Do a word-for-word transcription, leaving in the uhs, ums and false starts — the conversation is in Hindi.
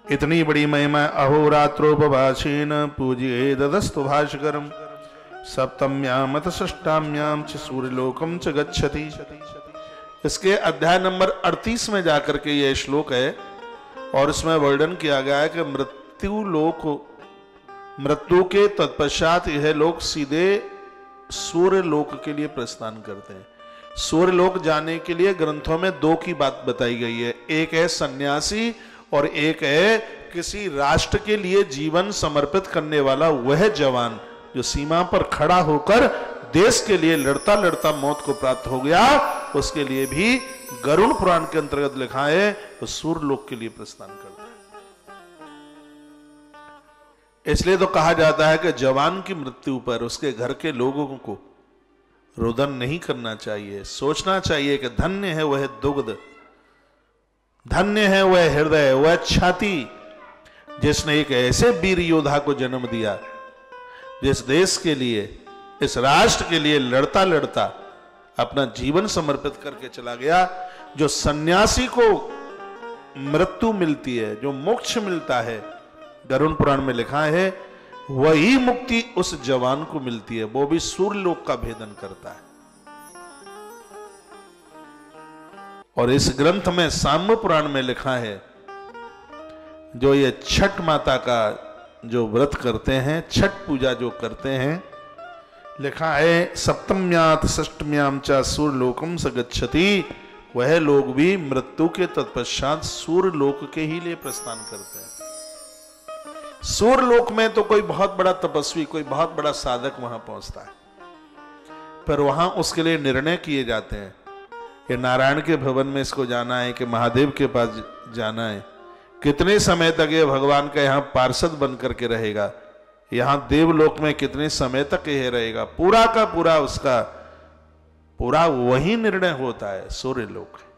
इतनी बड़ी महिमा अहोरात्रोपवासेन पूज्ये ददस्तु भास्करम सप्तम्याम अथ षष्ठाम्याम च सूर्यलोकम च गच्छति। इसके अध्याय नंबर अड़तीस में जाकर के यह श्लोक है और इसमें वर्णन किया गया है कि मृत्यु लोक, मृत्यु के तत्पश्चात यह लोग सीधे सूर्य लोक के लिए प्रस्थान करते हैं। सूर्य लोक जाने के लिए ग्रंथों में दो की बात बताई गई है, एक है सन्यासी और एक है किसी राष्ट्र के लिए जीवन समर्पित करने वाला वह जवान जो सीमा पर खड़ा होकर देश के लिए लड़ता लड़ता मौत को प्राप्त हो गया। उसके लिए भी गरुड़ पुराण के अंतर्गत लिखा है तो सूर्य लोक के लिए प्रस्थान करता है। इसलिए तो कहा जाता है कि जवान की मृत्यु पर उसके घर के लोगों को रुदन नहीं करना चाहिए, सोचना चाहिए कि धन्य है वह दुग्ध, धन्य है वह हृदय, वह छाती जिसने एक ऐसे वीर योद्धा को जन्म दिया जिस देश के लिए, इस राष्ट्र के लिए लड़ता लड़ता अपना जीवन समर्पित करके चला गया। जो सन्यासी को मृत्यु मिलती है, जो मोक्ष मिलता है, गरुड़ पुराण में लिखा है वही मुक्ति उस जवान को मिलती है, वो भी सूर्य लोक का भेदन करता है। और इस ग्रंथ में साम्य पुराण में लिखा है जो ये छठ माता का जो व्रत करते हैं, छठ पूजा जो करते हैं, लिखा है सप्तम्यात षष्टम्याम च सूर्य लोकम स गच्छति, वह लोग भी मृत्यु के तत्पश्चात सूर्य लोक के ही लिए प्रस्थान करते हैं। सूर्य लोक में तो कोई बहुत बड़ा तपस्वी, कोई बहुत बड़ा साधक वहां पहुंचता है, पर वहां उसके लिए निर्णय किए जाते हैं कि नारायण के भवन में इसको जाना है, कि महादेव के पास जाना है, कितने समय तक ये भगवान का यहाँ पार्षद बन करके रहेगा, यहाँ देवलोक में कितने समय तक यह रहेगा, पूरा का पूरा उसका पूरा वही निर्णय होता है सूर्य लोक।